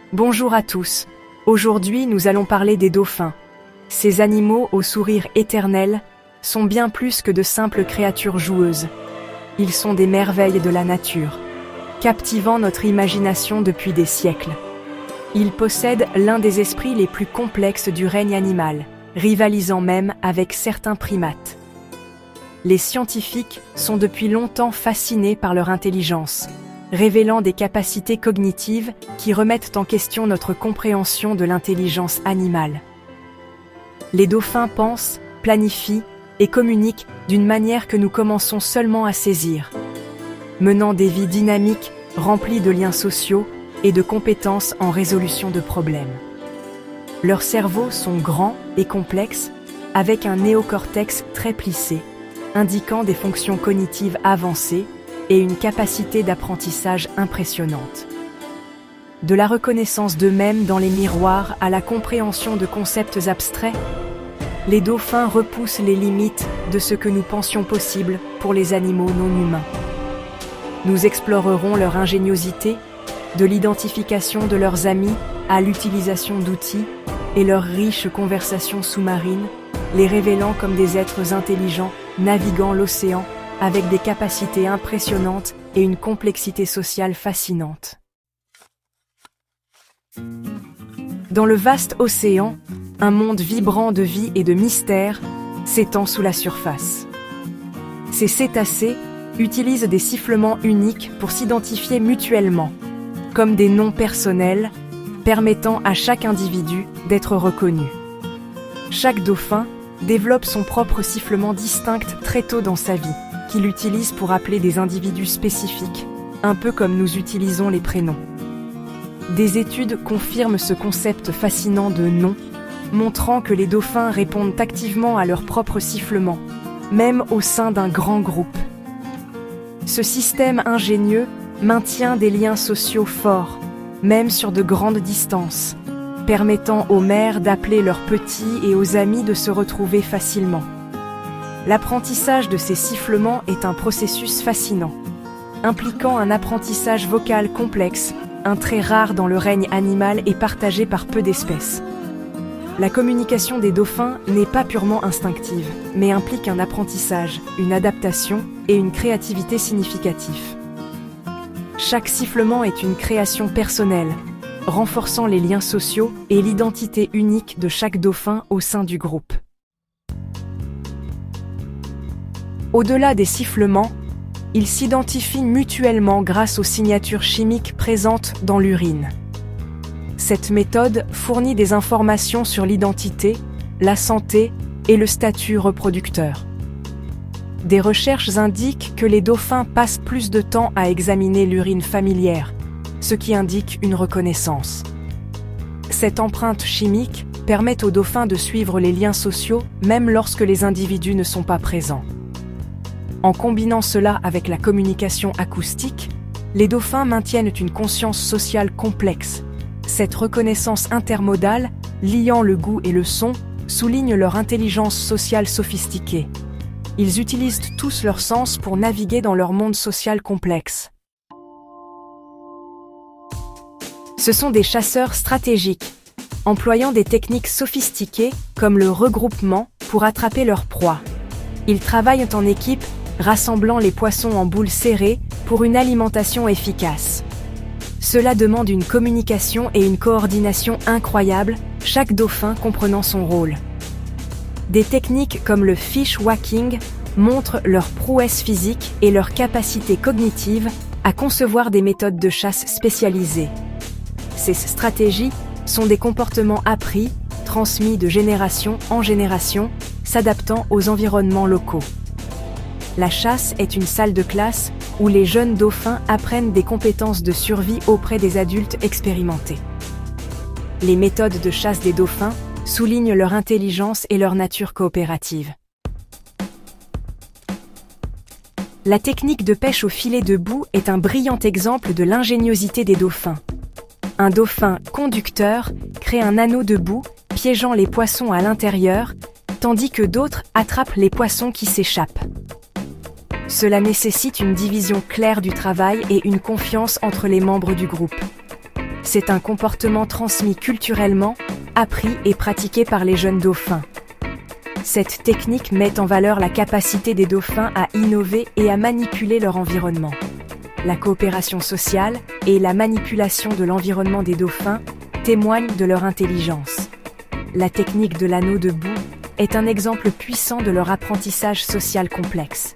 Bonjour à tous. Aujourd'hui, nous allons parler des dauphins. Ces animaux au sourire éternel sont bien plus que de simples créatures joueuses. Ils sont des merveilles de la nature, captivant notre imagination depuis des siècles. Ils possèdent l'un des esprits les plus complexes du règne animal, rivalisant même avec certains primates. Les scientifiques sont depuis longtemps fascinés par leur intelligence, révélant des capacités cognitives qui remettent en question notre compréhension de l'intelligence animale. Les dauphins pensent, planifient et communiquent d'une manière que nous commençons seulement à saisir, menant des vies dynamiques, remplies de liens sociaux et de compétences en résolution de problèmes. Leurs cerveaux sont grands et complexes, avec un néocortex très plissé, indiquant des fonctions cognitives avancées et une capacité d'apprentissage impressionnante. De la reconnaissance d'eux-mêmes dans les miroirs à la compréhension de concepts abstraits, les dauphins repoussent les limites de ce que nous pensions possible pour les animaux non humains. Nous explorerons leur ingéniosité, de l'identification de leurs amis à l'utilisation d'outils et leurs riches conversations sous-marines, les révélant comme des êtres intelligents naviguant l'océan avec des capacités impressionnantes et une complexité sociale fascinante. Dans le vaste océan, un monde vibrant de vie et de mystère s'étend sous la surface. Ces cétacés utilisent des sifflements uniques pour s'identifier mutuellement, comme des noms personnels, permettant à chaque individu d'être reconnu. Chaque dauphin développe son propre sifflement distinct très tôt dans sa vie, qu'il utilise pour appeler des individus spécifiques, un peu comme nous utilisons les prénoms. Des études confirment ce concept fascinant de nom, montrant que les dauphins répondent activement à leur propre sifflement, même au sein d'un grand groupe. Ce système ingénieux maintient des liens sociaux forts, même sur de grandes distances, permettant aux mères d'appeler leurs petits et aux amis de se retrouver facilement. L'apprentissage de ces sifflements est un processus fascinant, impliquant un apprentissage vocal complexe, un trait rare dans le règne animal et partagé par peu d'espèces. La communication des dauphins n'est pas purement instinctive, mais implique un apprentissage, une adaptation et une créativité significative. Chaque sifflement est une création personnelle, renforçant les liens sociaux et l'identité unique de chaque dauphin au sein du groupe. Au-delà des sifflements, ils s'identifient mutuellement grâce aux signatures chimiques présentes dans l'urine. Cette méthode fournit des informations sur l'identité, la santé et le statut reproducteur. Des recherches indiquent que les dauphins passent plus de temps à examiner l'urine familière, ce qui indique une reconnaissance. Cette empreinte chimique permet aux dauphins de suivre les liens sociaux même lorsque les individus ne sont pas présents. En combinant cela avec la communication acoustique, les dauphins maintiennent une conscience sociale complexe. Cette reconnaissance intermodale, liant le goût et le son, souligne leur intelligence sociale sophistiquée. Ils utilisent tous leurs sens pour naviguer dans leur monde social complexe. Ce sont des chasseurs stratégiques, employant des techniques sophistiquées comme le regroupement pour attraper leur proie. Ils travaillent en équipe, rassemblant les poissons en boules serrées pour une alimentation efficace. Cela demande une communication et une coordination incroyables, chaque dauphin comprenant son rôle. Des techniques comme le fish whacking montrent leur prouesse physique et leur capacité cognitive à concevoir des méthodes de chasse spécialisées. Ces stratégies sont des comportements appris, transmis de génération en génération, s'adaptant aux environnements locaux. La chasse est une salle de classe où les jeunes dauphins apprennent des compétences de survie auprès des adultes expérimentés. Les méthodes de chasse des dauphins soulignent leur intelligence et leur nature coopérative. La technique de pêche au filet de boue est un brillant exemple de l'ingéniosité des dauphins. Un dauphin conducteur crée un anneau de boue, piégeant les poissons à l'intérieur, tandis que d'autres attrapent les poissons qui s'échappent. Cela nécessite une division claire du travail et une confiance entre les membres du groupe. C'est un comportement transmis culturellement, appris et pratiqué par les jeunes dauphins. Cette technique met en valeur la capacité des dauphins à innover et à manipuler leur environnement. La coopération sociale et la manipulation de l'environnement des dauphins témoignent de leur intelligence. La technique de l'anneau de boue est un exemple puissant de leur apprentissage social complexe.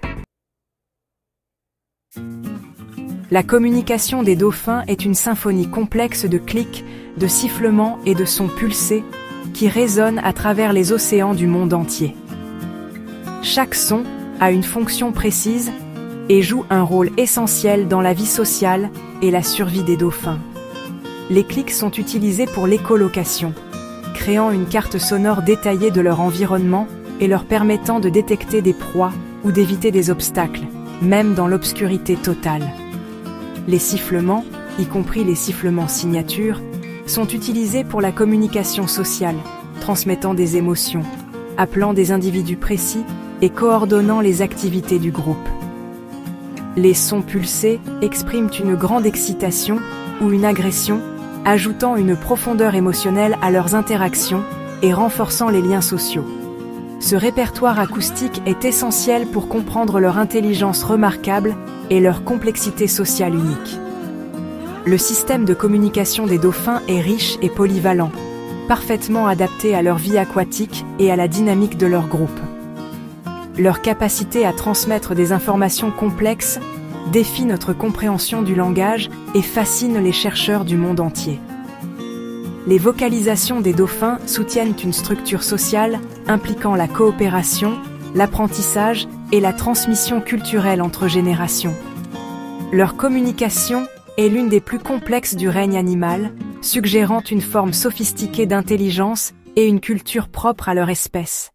La communication des dauphins est une symphonie complexe de clics, de sifflements et de sons pulsés qui résonnent à travers les océans du monde entier. Chaque son a une fonction précise et joue un rôle essentiel dans la vie sociale et la survie des dauphins. Les clics sont utilisés pour l'écholocation, créant une carte sonore détaillée de leur environnement et leur permettant de détecter des proies ou d'éviter des obstacles, même dans l'obscurité totale. Les sifflements, y compris les sifflements signature, sont utilisés pour la communication sociale, transmettant des émotions, appelant des individus précis et coordonnant les activités du groupe. Les sons pulsés expriment une grande excitation ou une agression, ajoutant une profondeur émotionnelle à leurs interactions et renforçant les liens sociaux. Ce répertoire acoustique est essentiel pour comprendre leur intelligence remarquable et leur complexité sociale unique. Le système de communication des dauphins est riche et polyvalent, parfaitement adapté à leur vie aquatique et à la dynamique de leur groupe. Leur capacité à transmettre des informations complexes défie notre compréhension du langage et fascine les chercheurs du monde entier. Les vocalisations des dauphins soutiennent une structure sociale impliquant la coopération, l'apprentissage et la transmission culturelle entre générations. Leur communication est l'une des plus complexes du règne animal, suggérant une forme sophistiquée d'intelligence et une culture propre à leur espèce.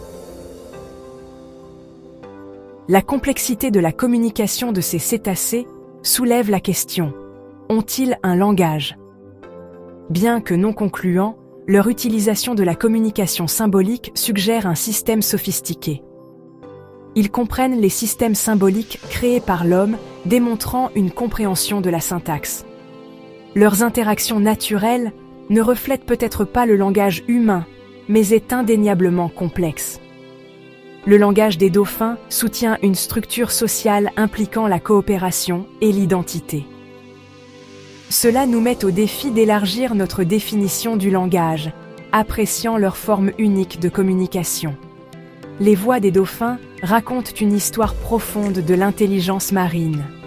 La complexité de la communication de ces cétacés soulève la question: ont-ils un langage? Bien que non concluant, leur utilisation de la communication symbolique suggère un système sophistiqué. Ils comprennent les systèmes symboliques créés par l'homme, démontrant une compréhension de la syntaxe. Leurs interactions naturelles ne reflètent peut-être pas le langage humain, mais est indéniablement complexe. Le langage des dauphins soutient une structure sociale impliquant la coopération et l'identité. Cela nous met au défi d'élargir notre définition du langage, appréciant leur forme unique de communication. Les voix des dauphins racontent une histoire profonde de l'intelligence marine.